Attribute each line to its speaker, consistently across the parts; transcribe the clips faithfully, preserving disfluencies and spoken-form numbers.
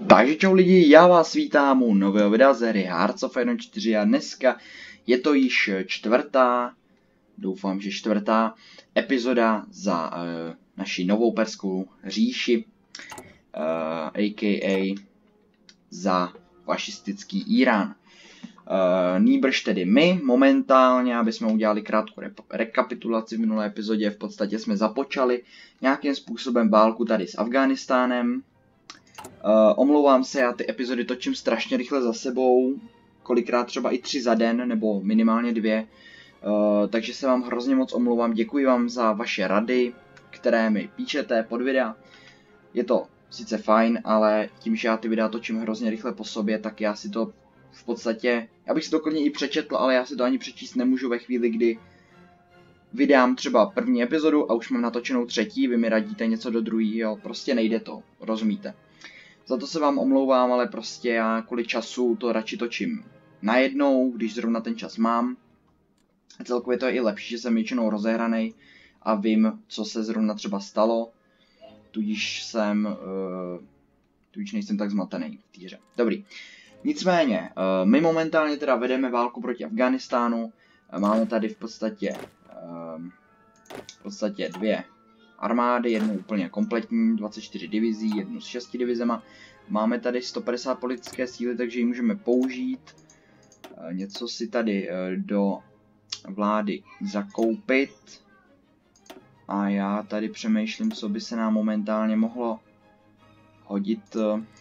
Speaker 1: Takže čau lidi, já vás vítám u nového videa z hry Hearts of Iron čtyři a dneska je to již čtvrtá, doufám, že čtvrtá epizoda za uh, naši novou perskou říši, uh, a k a za fašistický Irán. Uh, nýbrž tedy my momentálně, aby jsme udělali krátkou re rekapitulaci v minulé epizodě, v podstatě jsme započali nějakým způsobem válku tady s Afghánistánem. Uh, omlouvám se, já ty epizody točím strašně rychle za sebou, kolikrát třeba i tři za den, nebo minimálně dvě, uh, takže se vám hrozně moc omlouvám, děkuji vám za vaše rady, které mi píšete pod videa. Je to sice fajn, ale tím, že já ty videa točím hrozně rychle po sobě, tak já si to v podstatě, já bych si to klidně i přečetl, ale já si to ani přečíst nemůžu ve chvíli, kdy vydám třeba první epizodu a už mám natočenou třetí, vy mi radíte něco do druhého, prostě nejde to, rozumíte. Za to se vám omlouvám, ale prostě já kvůli času to radši točím najednou, když zrovna ten čas mám. A celkově to je i lepší, že jsem většinou rozehranej a vím, co se zrovna třeba stalo. Tudíž jsem, uh, tudíž nejsem tak zmatený v té hře. Dobrý. Nicméně, uh, my momentálně teda vedeme válku proti Afghánistánu. Máme tady v podstatě, uh, v podstatě dvě armády, jednu úplně kompletní, dvacet čtyři divizí, jednu s šesti divizema. Máme tady sto padesát politické síly, takže ji můžeme použít. Něco si tady do vlády zakoupit. A já tady přemýšlím, co by se nám momentálně mohlo hodit.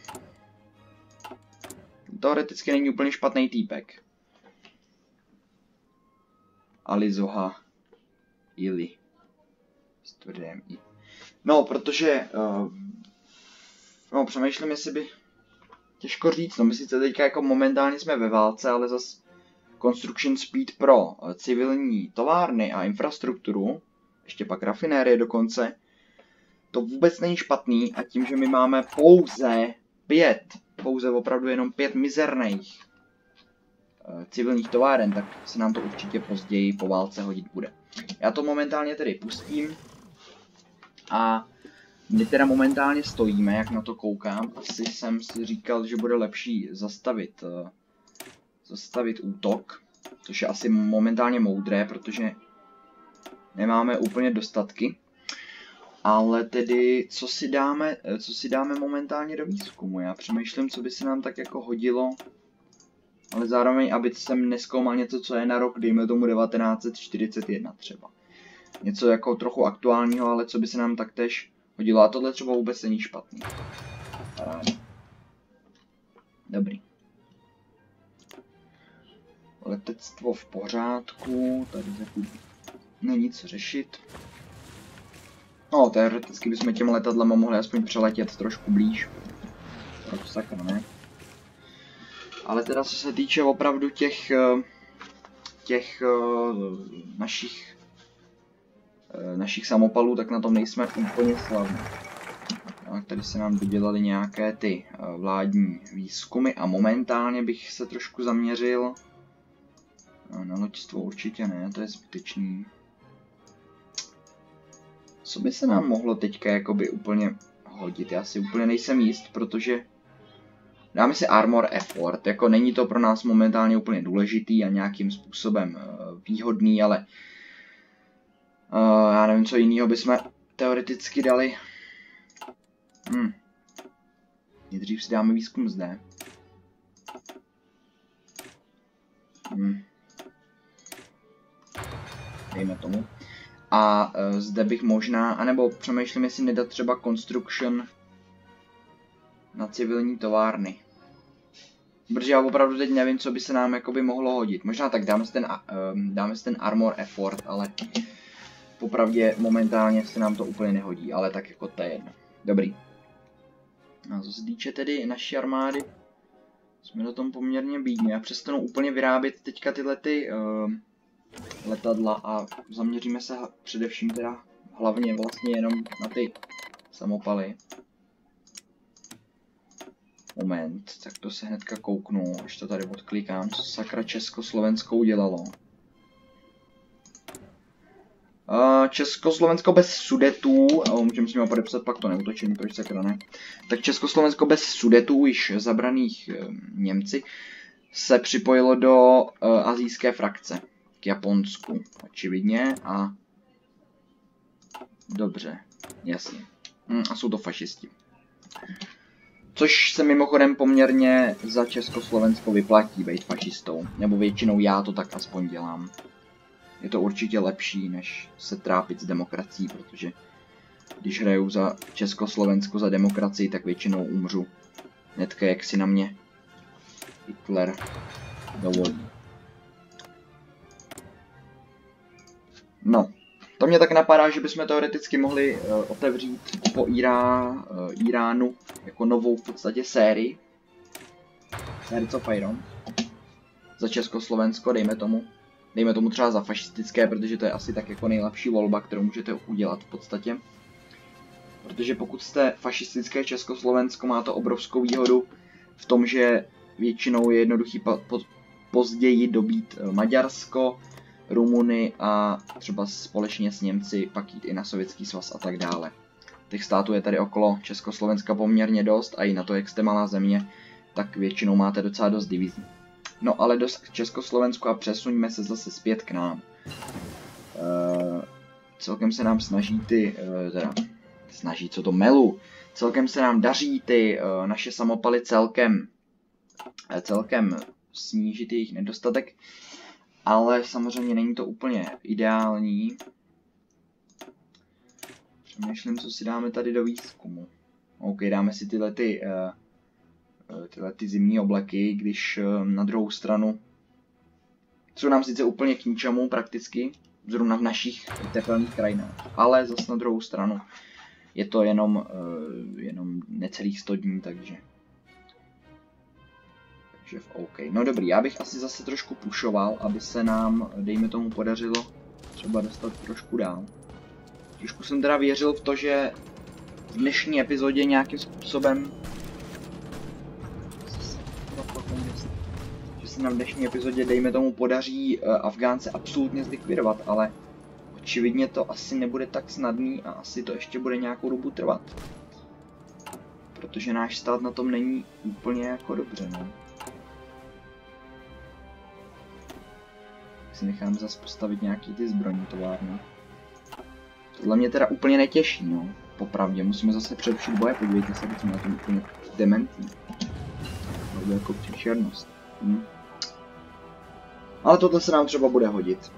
Speaker 1: Teoreticky není úplně špatný týpek. Alizoha Ili. No, protože uh, no, přemýšlím, jestli by těžko říct, no my sice teďka jako momentálně jsme ve válce, ale zas construction speed pro uh, civilní továrny a infrastrukturu, ještě pak rafinérie dokonce, to vůbec není špatný a tím, že my máme pouze pět, pouze opravdu jenom pět mizerných uh, civilních továren, tak se nám to určitě později po válce hodit bude. Já to momentálně tedy pustím. A my teda momentálně stojíme, jak na to koukám. Asi jsem si říkal, že bude lepší zastavit, uh, zastavit útok. Což je asi momentálně moudré, protože nemáme úplně dostatky. Ale tedy, co si dáme, co si dáme momentálně do výzkumu? Já přemýšlím, co by se nám tak jako hodilo. Ale zároveň, aby jsem nezkoumal něco, co je na rok, dejme tomu devatenáct set čtyřicet jedna třeba. Něco jako trochu aktuálního, ale co by se nám taktéž hodilo. A tohle třeba vůbec není špatný. Paráda. Dobrý. Letectvo v pořádku. Tady není co řešit. No, teoreticky bychom těm letadlama mohli aspoň přeletět trošku blíž. Proč sakra, ne? Ale teda co se týče opravdu těch, těch našich našich samopalů, tak na tom nejsme úplně slavní. Tak tady se nám dodělali nějaké ty vládní výzkumy a momentálně bych se trošku zaměřil na loďstvo, určitě ne, to je zbytečný. Co by se nám mohlo teďka jakoby úplně hodit? Já si úplně nejsem jist, protože dáme si armor effort, jako není to pro nás momentálně úplně důležitý a nějakým způsobem výhodný, ale Uh, já nevím, co jiného bychom teoreticky dali. Hm. Nejdřív si dáme výzkum zde. Hm. Dejme tomu. A uh, zde bych možná, anebo přemýšlím, jestli nedat třeba construction na civilní továrny. Protože já opravdu teď nevím, co by se nám jakoby mohlo hodit. Možná tak dáme si ten, uh, dáme si ten armor effort, ale popravdě momentálně se nám to úplně nehodí, ale tak jako to je jedno. Dobrý. A co se týče tedy naší armády, jsme na tom poměrně bídní. Já přestanu úplně vyrábět teďka tyhle ty uh, letadla a zaměříme se především teda hlavně vlastně jenom na ty samopaly. Moment, tak to se hnedka kouknu, až to tady odklikám, co sakra Československo udělalo. Uh, Československo bez Sudetů, uh, můžeme s nimi podepsat pak to neutočení, proč sakra ne. Tak Československo bez Sudetů, již zabraných uh, Němci, se připojilo do uh, asijské frakce k Japonsku, očividně, a dobře, jasně. Hm, a jsou to fašisti. Což se mimochodem poměrně za Československo vyplatí být fašistou, nebo většinou já to tak aspoň dělám. Je to určitě lepší, než se trápit s demokracií, protože když hraju za Československo, za demokracii, tak většinou umřu. Hnedka jak si na mě Hitler dovolí. No, to mě tak napadá, že bychom teoreticky mohli uh, otevřít po Irá, uh, Iránu jako novou v podstatě sérii. Hearts of Iron. Za Československo, dejme tomu. Dejme tomu třeba za fašistické, protože to je asi tak jako nejlepší volba, kterou můžete udělat v podstatě. Protože pokud jste fašistické Československo, má to obrovskou výhodu v tom, že většinou je jednoduchý po, po, později dobít Maďarsko, Rumuny a třeba společně s Němci pak jít i na Sovětský svaz a tak dále. Těch států je tady okolo Československa poměrně dost a i na to, jak jste malá země, tak většinou máte docela dost divizí. No ale dost k Československu a přesuňme se zase zpět k nám. Uh, celkem se nám snaží ty, uh, teda snaží, co to melu, celkem se nám daří ty uh, naše samopaly celkem, uh, celkem snížit jejich nedostatek, ale samozřejmě není to úplně ideální. Přemýšlím, co si dáme tady do výzkumu. OK, dáme si tyhle ty, uh, tyhle ty zimní obleky, když uh, na druhou stranu jsou nám sice úplně k ničemu prakticky, zrovna v našich teplných krajinách, ale zase na druhou stranu je to jenom, uh, jenom necelých sto dní, takže takže v OK. No dobrý, já bych asi zase trošku pušoval, aby se nám, dejme tomu, podařilo třeba dostat trošku dál. Trošku jsem teda věřil v to, že v dnešní epizodě nějakým způsobem že se nám v dnešní epizodě, dejme tomu, podaří uh, Afgánce absolutně zlikvidovat, ale očividně to asi nebude tak snadný a asi to ještě bude nějakou dobu trvat. Protože náš stát na tom není úplně jako dobře, no. Tak si necháme zase postavit nějaký ty zbrojní továrny. Tohle mě teda úplně netěší, no. Popravdě, musíme zase přerušit boje, podívejte se, když jsme na tom úplně dementní. To jako příšernost. Hm. Ale tohle se nám třeba bude hodit.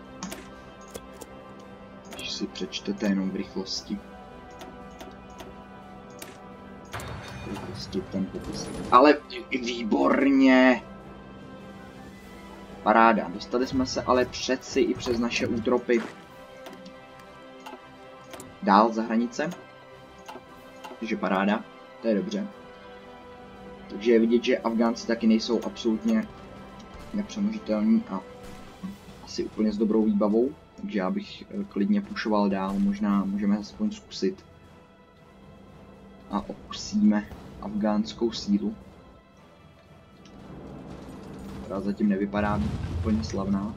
Speaker 1: Když si přečtete jenom v rychlosti. V rychlosti ten popis. Ale výborně! Paráda, dostali jsme se ale přeci i přes naše útropy dál za hranice. Takže paráda, to je dobře. Takže je vidět, že Afgánci taky nejsou absolutně nepřemožitelní a asi úplně s dobrou výbavou. Takže já bych klidně pušoval dál, možná můžeme aspoň zkusit. A okusíme afgánskou sílu. Která zatím nevypadá být úplně slavná.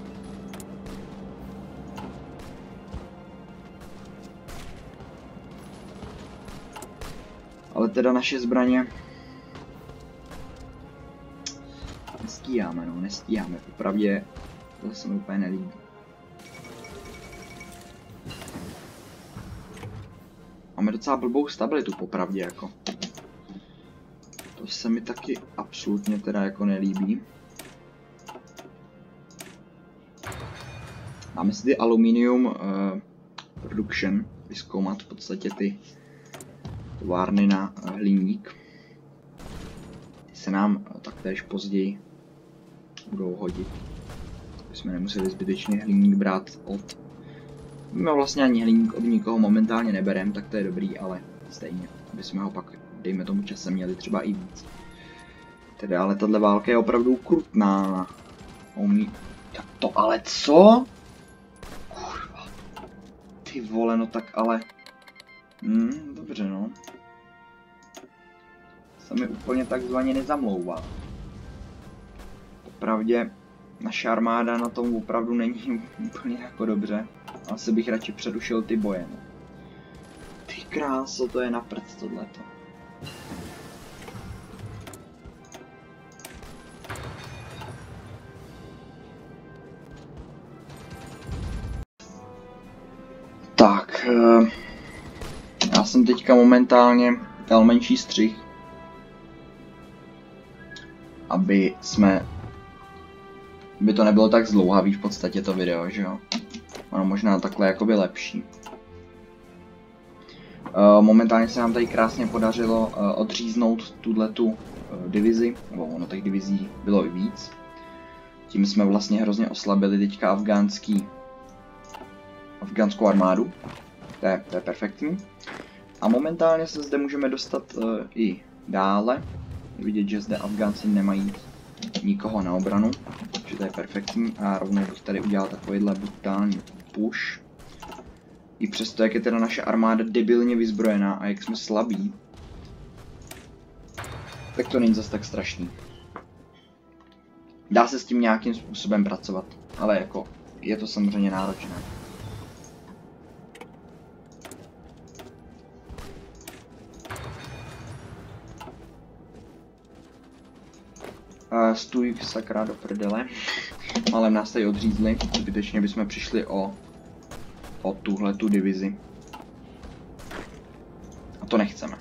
Speaker 1: Ale teda naše zbraně nestíháme, no, nestíháme. Popravdě to se mi úplně nelíbí. Máme docela blbou stabilitu, popravdě, jako. To se mi taky absolutně teda jako nelíbí. Máme si ty aluminium uh, production, vyzkoumat v podstatě ty továrny na uh, hliník. Ty se nám uh, taktéž později budou hodit. Aby jsme nemuseli zbytečně hliník brát od... My vlastně ani hliník od nikoho momentálně nebereme, tak to je dobrý, ale stejně, aby jsme ho pak, dejme tomu, časem měli třeba i víc. Teda, ale tahle válka je opravdu krutná. Umí... Tak to ale co? Kurva. Ty vole, no tak ale... Hmm, dobře no. Se mi úplně takzvaně nezamlouvá. Popravdě naše armáda na tom opravdu není úplně jako dobře. Asi bych radši přerušil ty boje. No. Ty kráso, to je na prd tohleto. Tak, já jsem teďka momentálně dal menší střih, aby jsme, by to nebylo tak zdlouhavý v podstatě to video, že jo? Ono možná takhle jakoby lepší. Momentálně se nám tady krásně podařilo odříznout tuhletu divizi, nebo ono těch divizí bylo i víc. Tím jsme vlastně hrozně oslabili teďka afgánský afgánskou armádu. To je, to je perfektní. A momentálně se zde můžeme dostat uh, i dále. Je vidět, že zde Afgánci nemají nikoho na obranu, takže to je perfektní. A rovnou bych tady udělal takovýhle brutální push. I přesto, jak je teda naše armáda debilně vyzbrojená a jak jsme slabí, tak to není zase tak strašný. Dá se s tím nějakým způsobem pracovat, ale jako je to samozřejmě náročné. Uh, stůj sakra do prdele. Ale nás tady odřízli, zbytečně bychom přišli o, o tuhle tu divizi. A to nechceme.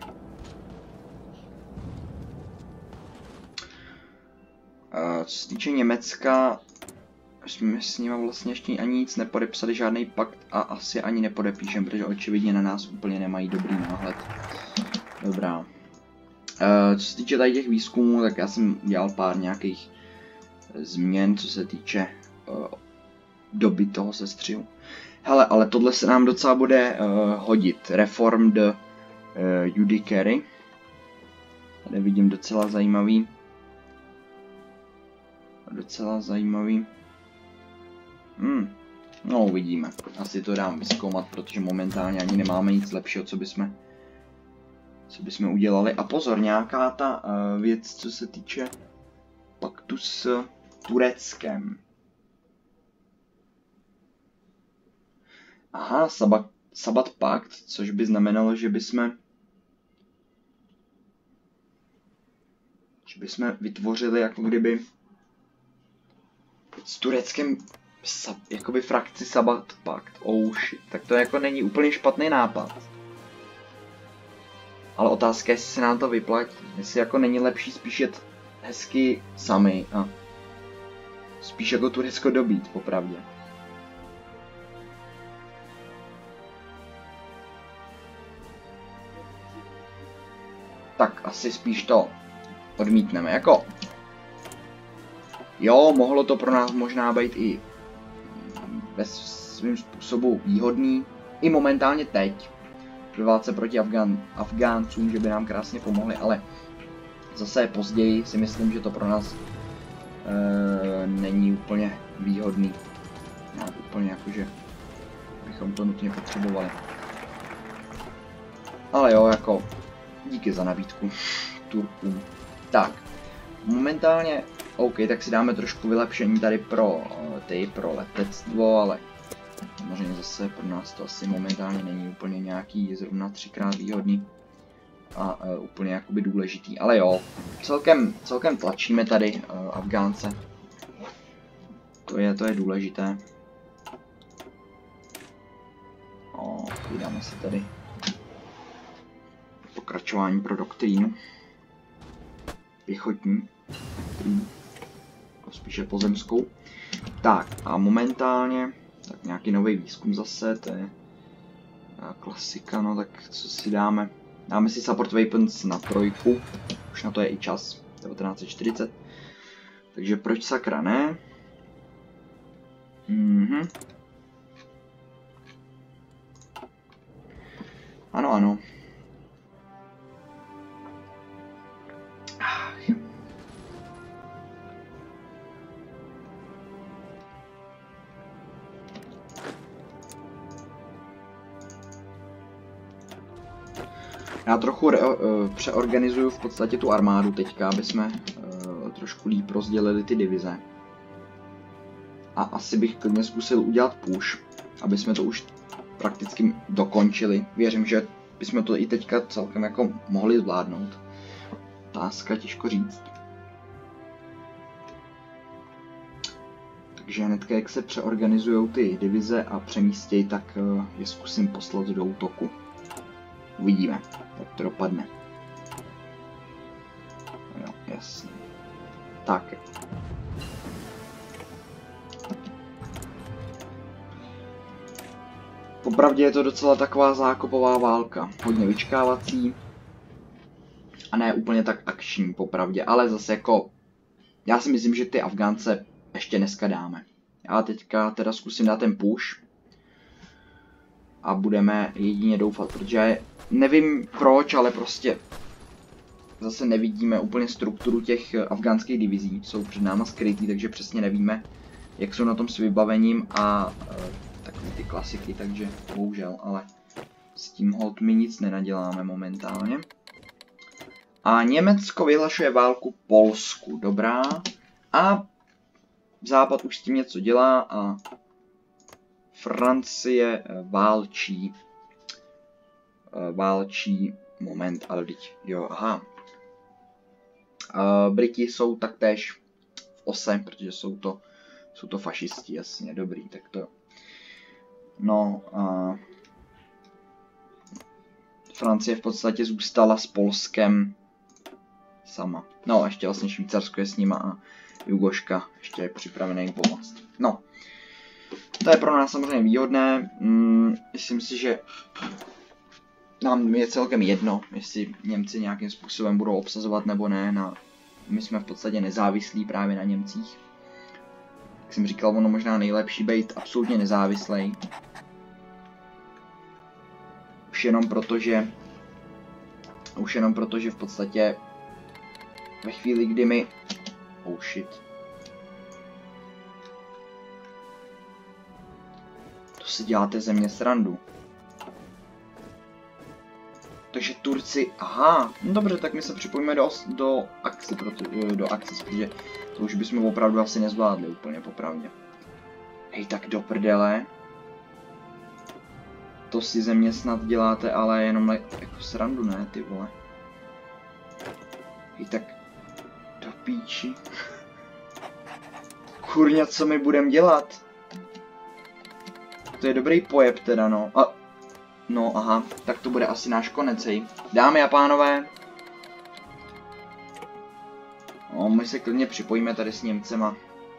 Speaker 1: Uh, co se týče Německa, jsme s nimi vlastně ještě ani nic nepodepsali, žádný pakt a asi ani nepodepíšem, protože očividně na nás úplně nemají dobrý náhled. Dobrá. Uh, co se týče tady těch výzkumů, tak já jsem dělal pár nějakých změn, co se týče uh, doby toho sestřihu. Hele, ale tohle se nám docela bude uh, hodit. Reformed uh, Judiciary. Tady vidím docela zajímavý. Docela zajímavý. Hmm. No, uvidíme. Asi to dám vyzkoumat, protože momentálně ani nemáme nic lepšího, co bychom co bychom udělali. A pozor, nějaká ta uh, věc, co se týče paktu s Tureckem. Aha, sabat, sabat pakt, což by znamenalo, že bychom že bychom vytvořili jako kdyby s Tureckem sab, jakoby frakci sabat pakt. Oh shit, tak to jako není úplně špatný nápad. Ale otázka je, jestli se nám to vyplatí. Jestli jako není lepší spíš jet hezky sami a spíš jako Turecko dobít, popravdě. Tak asi spíš to odmítneme. Jako jo, mohlo to pro nás možná být i ve svým způsobu výhodný. I momentálně teď. Ve válce proti Afgán, Afgáncům, že by nám krásně pomohli, ale zase později si myslím, že to pro nás e, není úplně výhodný. Nějak úplně jakože bychom to nutně potřebovali. Ale jo, jako díky za nabídku Turkům. Tak, momentálně, OK, tak si dáme trošku vylepšení tady pro ty, pro letectvo, ale samozřejmě zase pro nás to asi momentálně není úplně nějaký zrovna třikrát výhodný a uh, úplně jakoby důležitý, ale jo, celkem, celkem tlačíme tady uh, Afgánce, to je, to je důležité. O, vydáme si tady pokračování pro doktrínu, pěchotní, spíše pozemskou. Tak a momentálně tak nějaký nový výzkum zase, to je klasika, no tak co si dáme? Dáme si support weapons na trojku, už na to je i čas, devatenáct set čtyřicet. Takže proč sakra ne? Mhm. Ano, ano. Já trochu re, uh, přeorganizuju v podstatě tu armádu teďka, aby jsme uh, trošku líp rozdělili ty divize. A asi bych klidně zkusil udělat push, aby jsme to už prakticky dokončili. Věřím, že bychom to i teďka celkem jako mohli zvládnout. Otázka, těžko říct. Takže hnedka, jak se přeorganizují ty divize a přemístějí, tak je zkusím poslat do útoku. Uvidíme, jak to dopadne. Jo, jasně. Tak. Popravdě je to docela taková zákopová válka. Hodně vyčkávací. A ne úplně tak akční, popravdě. Ale zase jako... Já si myslím, že ty Afgánce ještě dneska dáme. Já teďka teda zkusím dát ten push. A budeme jedině doufat, protože nevím proč, ale prostě... Zase nevidíme úplně strukturu těch afgánských divizí. Jsou před náma skrytý, takže přesně nevíme, jak jsou na tom s vybavením a... Takový ty klasiky, takže bohužel, ale s tím hold my nic nenaděláme momentálně. A Německo vyhlašuje válku Polsku, dobrá. A Západ už s tím něco dělá a Francie válčí. Válčí, moment, ale teď, jo, aha. Briti jsou taktéž v ose, protože jsou to, jsou to fašisti, jasně, dobrý, tak to no a Francie v podstatě zůstala s Polskem sama. No, ještě vlastně Švýcarsko je s nima a Jugoška ještě je připravený jim pomoct. No, to je pro nás samozřejmě výhodné. Hmm, myslím si, že nám je celkem jedno, jestli Němci nějakým způsobem budou obsazovat nebo ne. Na, my jsme v podstatě nezávislí právě na Němcích. Jak jsem říkal, ono možná nejlepší být absolutně nezávislý. Už jenom proto, že už jenom proto, že v podstatě ve chvíli, kdy my oh shit. To si děláte ze mě srandu. Takže Turci, aha, no dobře, tak my se připojíme do, do akci, proto, do akci, protože to už bychom opravdu asi nezvládli úplně popravdě. Hej, tak do prdele. To si ze mě snad děláte, ale jenom jako srandu, ne, ty vole. Hej, tak do píči. Kurňa, co my budem dělat? To je dobrý pojeb teda, no. A, no, aha, tak to bude asi náš konec, hej. Dámy a pánové. No, my se klidně připojíme tady s Němcema.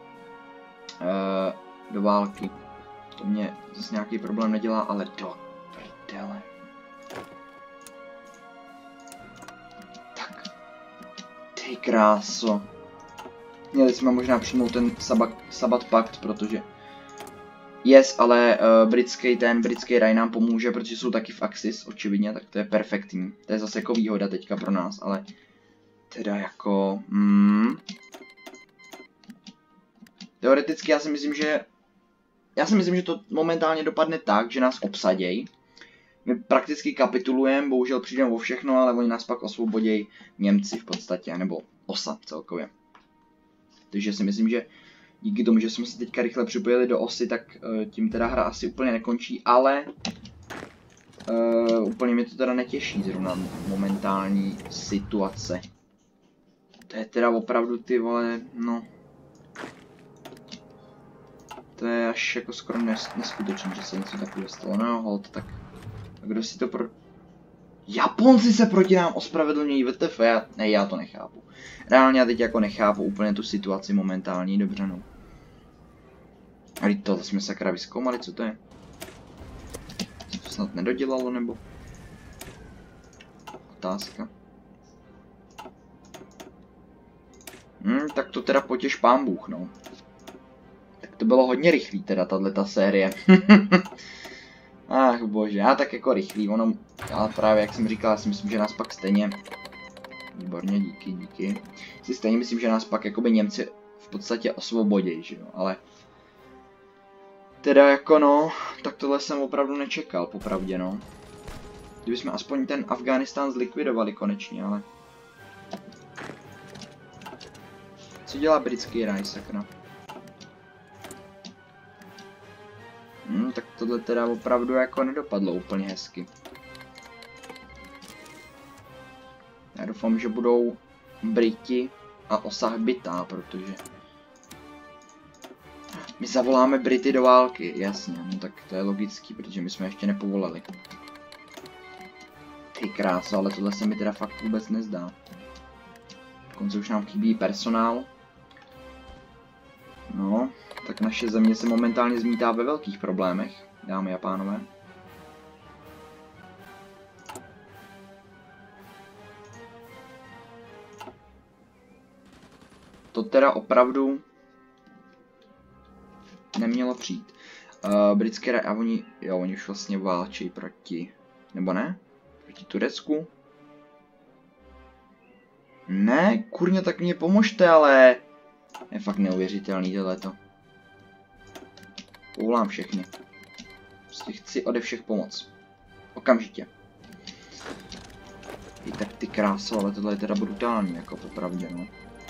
Speaker 1: E, do války. To mě zase nějaký problém nedělá, ale do prdele. Tak. Ty kráso. Měli jsme možná přijmout ten sabat, sabat pakt, protože... Yes, ale uh, britský ten, britský raj nám pomůže, protože jsou taky v Axis, očividně, tak to je perfektní. To je zase jako výhoda teďka pro nás, ale... Teda jako... Mm, teoreticky já si myslím, že... Já si myslím, že to momentálně dopadne tak, že nás obsadějí. My prakticky kapitulujeme, bohužel přijdeme o všechno, ale oni nás pak osvobodějí Němci v podstatě, nebo osa celkově. Takže si myslím, že díky tomu, že jsme se teďka rychle připojili do osy, tak uh, tím teda hra asi úplně nekončí, ale uh, úplně mi to teda netěší zrovna momentální situace. To je teda opravdu ty vole, no... To je až jako skoro neskutečné, že se něco takového stalo. No hold, tak... A kdo si to pro... Japonci se proti nám ospravedlňují, W T F, já... Ne, já to nechápu. Reálně já teď jako nechápu úplně tu situaci momentální, dobře no. Ale to jsme sakra vyzkoumali, co to je? Co to snad nedodělalo, nebo? Otázka. Hm, tak to teda potěš pán Bůh, no. Tak to bylo hodně rychlý teda, tato série. Ach bože, já tak jako rychlý, ono, ale právě jak jsem říkal, já si myslím, že nás pak stejně... Výborně, díky, díky. Si stejně myslím, že nás pak jakoby Němci v podstatě osvobodějí, že jo, ale... Teda jako no, tak tohle jsem opravdu nečekal, popravdě no. Kdybychom aspoň ten Afghánistán zlikvidovali konečně, ale... Co dělá britský raj, sakra? Hmm, tak tohle teda opravdu jako nedopadlo úplně hezky. Já doufám, že budou Briti a osah bytá, protože my zavoláme Brity do války, jasně, no tak to je logický, protože my jsme ještě nepovolali. Ty krása, ale tohle se mi teda fakt vůbec nezdá. Dokonce už nám chybí personál. No, tak naše země se momentálně zmítá ve velkých problémech, dámy a pánové. To teda opravdu nemělo přijít. Uh, britské a oni, jo, oni už vlastně válčí proti, nebo ne? Proti Turecku? Ne, kurně, tak mě pomožte, ale je fakt neuvěřitelný tohleto. Povolám všechny. Prostě chci ode všech pomoc. Okamžitě. I tak ty kráso, ale tohle je teda brutální, jako popravdě, no.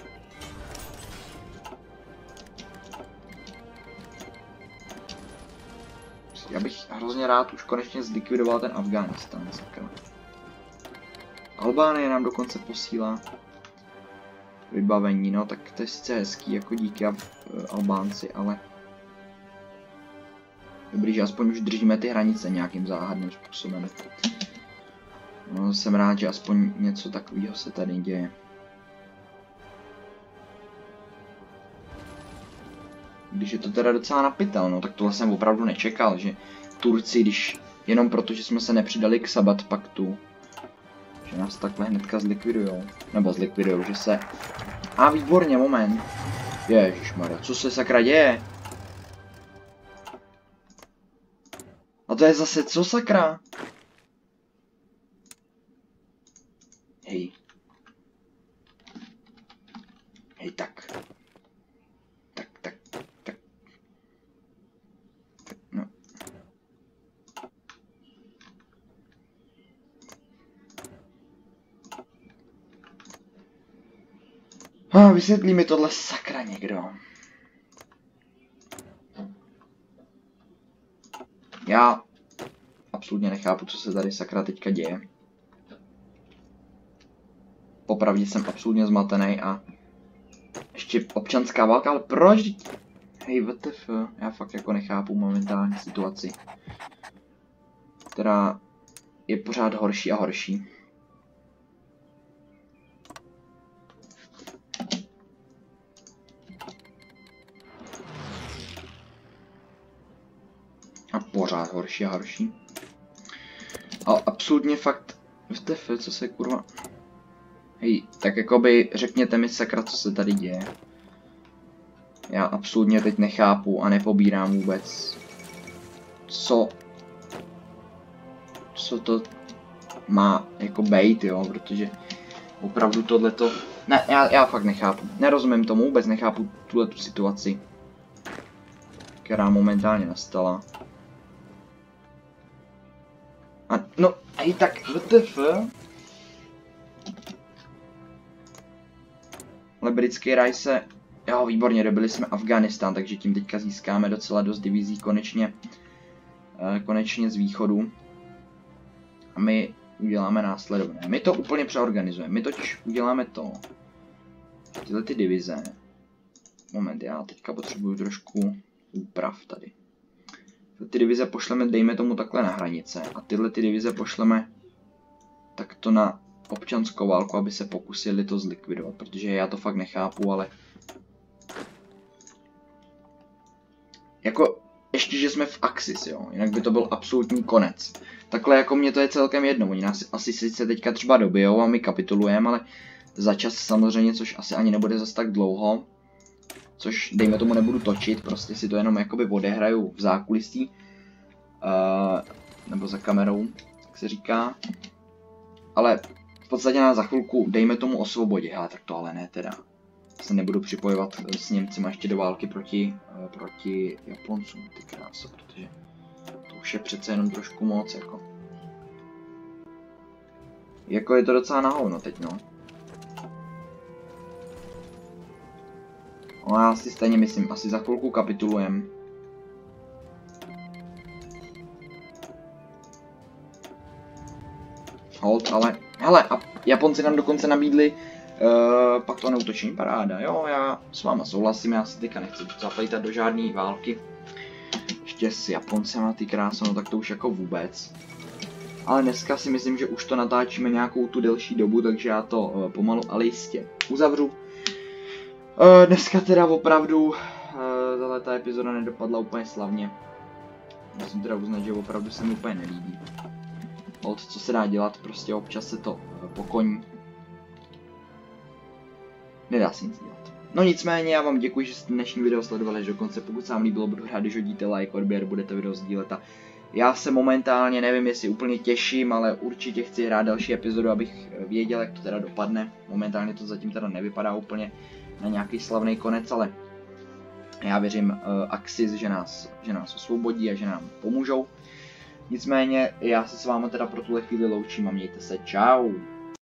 Speaker 1: Já bych hrozně rád už konečně zlikvidoval ten Afghánistán, sakra. Albánie nám dokonce posílá vybavení, no tak to je sice hezký, jako díky Albánci, ale dobrý, že aspoň už držíme ty hranice nějakým záhadným způsobem. No, jsem rád, že aspoň něco takového se tady děje. Když je to teda docela napitel, no tak tohle jsem opravdu nečekal, že Turci, když jenom proto, že jsme se nepřidali k Sabat paktu, že nás takhle hnedka zlikvidujou. Nebo zlikvidujou, že se... A výborně, moment. Ježišmarja, co se sakra děje? A to je zase co sakra? Hej. Hej, tak. Tak, tak, tak. Tak, no. Ah, vysvětlí mi tohle sakra někdo. Já absolutně nechápu, co se tady sakra teďka děje. Popravdě jsem absolutně zmatený a ještě občanská válka, ale proč? Hej, W T F, já fakt jako nechápu momentální situaci, která je pořád horší a horší. A pořád horší a horší. Ale absolutně fakt, W T F, co se kurva... Hej, tak jakoby řekněte mi sakra, co se tady děje. Já absolutně teď nechápu a nepobírám vůbec, co, co to má jako bejt, jo, protože opravdu tohleto, ne, já, já fakt nechápu, nerozumím tomu, vůbec nechápu tuhletu situaci, která momentálně nastala. A no, hej, tak W T F. Ale britský raj se... Jo, výborně, dobili jsme Afghánistán, takže tím teďka získáme docela dost divizí konečně, konečně z východu. A my uděláme následovné. My to úplně přeorganizujeme. My totiž uděláme to. Tyhle ty divize. Moment, já teďka potřebuju trošku úprav tady. Ty divize pošleme, dejme tomu takhle na hranice. A tyhle ty divize pošleme takto na občanskou válku, aby se pokusili to zlikvidovat. Protože já to fakt nechápu, ale... Jako, ještě, že jsme v Axis, jo, jinak by to byl absolutní konec. Takhle jako mě to je celkem jedno, oni nás asi sice teďka třeba dobijou a my kapitulujeme, ale za čas samozřejmě, což asi ani nebude zas tak dlouho. Což, dejme tomu, nebudu točit, prostě si to jenom jakoby odehraju v zákulisí. Uh, nebo za kamerou, jak se říká. Ale v podstatě nás za chvilku, dejme tomu, osvobodí, ale tak to ale ne teda. Se nebudu připojovat s Němcima ještě do války proti, uh, proti Japoncům, ty krása, protože to už je přece jenom trošku moc, jako. Jako je to docela na hovno teď, no. No já si stejně myslím, asi za chvilku kapitulujem. Hold, ale, hele, a Japonci nám dokonce nabídli uh, pak to neútočení, paráda, jo, já s váma souhlasím, já si teďka nechci zaplejtat do žádné války. Ještě s Japoncema, ty krásno, no tak to už jako vůbec. Ale dneska si myslím, že už to natáčíme nějakou tu delší dobu, takže já to uh, pomalu, ale jistě uzavřu. Uh, dneska teda opravdu, uh, tahle ta epizoda nedopadla úplně slavně. Musím teda uznat, že opravdu se mi úplně nelíbí. Od co se dá dělat, prostě občas se to uh, pokoní. Nedá se nic dělat. No nicméně, já vám děkuji, že jste dnešní video sledovali až do konce. Pokud se vám líbilo, budu rád, když hodíte like, odběr, budete video sdílet. A já se momentálně nevím, jestli úplně těším, ale určitě chci hrát další epizodu, abych věděl, jak to teda dopadne. Momentálně to zatím teda nevypadá úplně na nějaký slavný konec, ale já věřím uh, Axis, že nás, že nás osvobodí a že nám pomůžou. Nicméně, já se s vámi teda pro tuhle chvíli loučím a mějte se, čau.